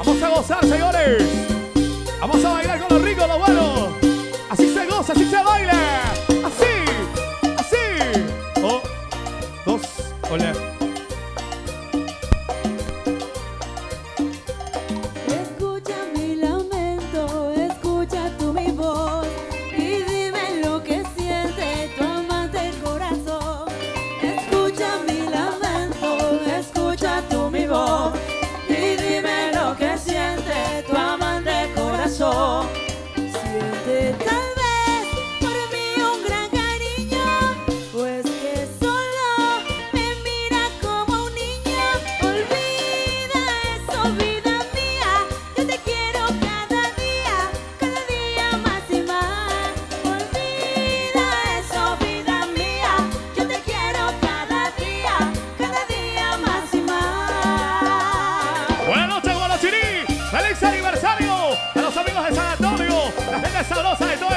Vamos a gozar, señores. Vamos a bailar con lo rico, lo bueno. Así se goza, así se baila. Así, así. Oh, dos, hola. Escucha mi lamento, escucha tú mi voz y dime lo que siente tu amante corazón. Escucha mi lamento, escucha tú mi voz y dime lo que siente tu amante corazón. Siente tal vez por mí un gran cariño, pues que solo me mira como un niño. Olvida eso, vida mía, yo te quiero cada día más y más. Olvida eso, vida mía, yo te quiero cada día más y más. Buenas noches, Guarachirí. Feliz aniversario a los amigos de San Antonio. La gente sabrosa de todo